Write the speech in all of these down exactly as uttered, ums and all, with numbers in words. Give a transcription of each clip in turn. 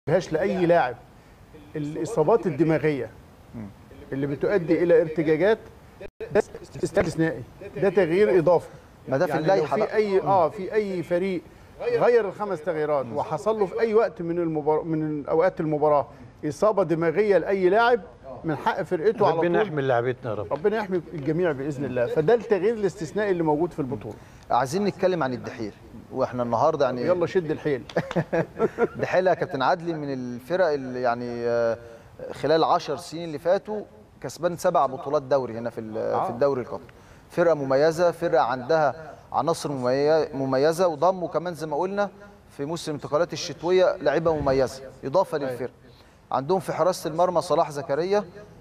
فيهاش لاي لاعب. الاصابات الدماغيه اللي بتؤدي الى ارتجاجات ده استثنائي، ده تغيير اضافي. ما ده في يعني اللائحه لو في اي اه في اي فريق غير الخمس تغييرات وحصل له في اي وقت من المباراه من اوقات المباراه اصابه دماغيه لاي لاعب، من حق فرقته على طول. ربنا يحمي لاعبتنا يا رب. ربنا يحمي الجميع باذن الله. فده التغيير الاستثنائي اللي موجود في البطوله. عايزين نتكلم عن الدحيل، واحنا النهارده يعني يلا شد الحيل. الدحيل يا كابتن عدلي من الفرق اللي يعني خلال العشر سنين اللي فاتوا كسبان سبع بطولات دوري هنا في في الدوري القطري. فرقه مميزه، فرقه عندها عناصر مميزه، وضموا كمان زي ما قلنا في موسم الانتقالات الشتويه لعيبه مميزه اضافه للفرقه. عندهم في حراسه المرمى صلاح زكريا،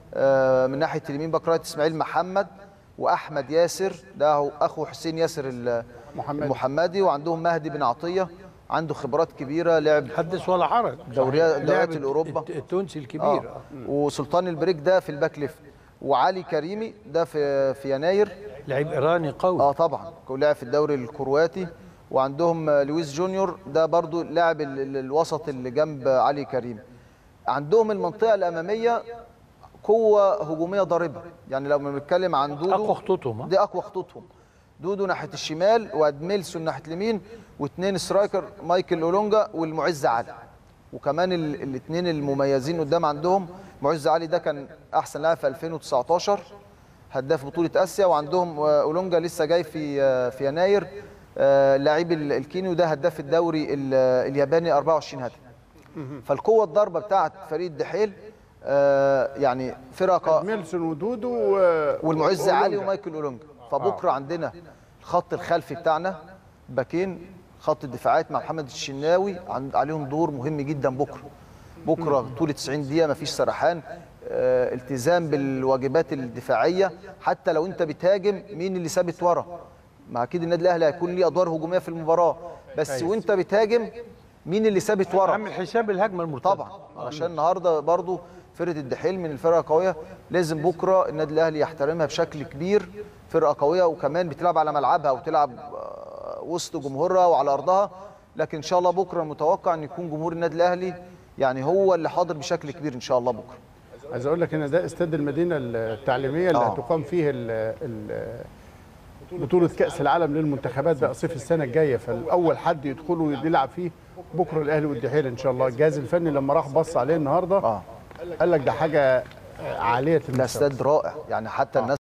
من ناحيه اليمين باك رايت اسماعيل محمد واحمد ياسر، ده اخو حسين ياسر المحمدي، وعندهم مهدي بن عطيه عنده خبرات كبيره، لعب حدث ولا حرج دوريات دوريات الاوروبا التونسي الكبير. آه. وسلطان البريك ده في الباك ليفت، وعلي كريمي ده في في يناير لعيب ايراني قوي. اه طبعا لعب في الدوري الكرواتي. وعندهم لويس جونيور ده برضو لاعب الوسط اللي جنب علي كريمي. عندهم المنطقه الاماميه قوه هجوميه ضاربه، يعني لو بنتكلم عن دودو اقوى خطوطهم، دي اقوى خطوطهم. دودو ناحيه الشمال وادميلسون ناحيه اليمين، واثنين سترايكر مايكل اولونجا والمعز علي. وكمان الاثنين المميزين قدام عندهم معز علي ده كان احسن لاعب في ألفين وتسعتاشر هداف بطوله اسيا، وعندهم اولونجا لسه جاي في في يناير لاعب الكينيو ده هداف الدوري الياباني أربعة وعشرين هدف. فالقوه الضربه بتاعت فريق الدحيل يعني فرقه ميلسون ودودو والمعز علي ومايكل اولونجا. فبكره عندنا الخط الخلفي بتاعنا باكين، خط الدفاعات مع محمد الشناوي عليهم دور مهم جدا بكره. بكره طول تسعين دقيقه مفيش سرحان، اه التزام بالواجبات الدفاعيه. حتى لو انت بتهاجم مين اللي ثابت ورا؟ ما اكيد النادي الاهلي هيكون ليه ادوار هجوميه في المباراه، بس وانت بتهاجم مين اللي ثابت ورا؟ عامل حساب الهجمه المرتده طبعا، عشان النهارده برضو فرقه الدحيل من الفرقه قويه، لازم بكره النادي الاهلي يحترمها بشكل كبير. فرقه قويه وكمان بتلعب على ملعبها وتلعب وسط جمهورها وعلى ارضها، لكن ان شاء الله بكره المتوقع ان يكون جمهور النادي الاهلي يعني هو اللي حاضر بشكل كبير ان شاء الله بكره. عايز اقول لك ان ده استاد المدينه التعليميه اللي آه. هتقام فيه بطوله كاس العالم للمنتخبات بقى صيف السنه الجايه، فالاول حد يدخله ويلعب فيه بكره الاهلي والدحيل ان شاء الله. الجهاز الفني لما راح بص عليه النهارده آه. قال لك ده حاجه عاليه المستوى. ده استاد رائع، يعني حتى آه. الناس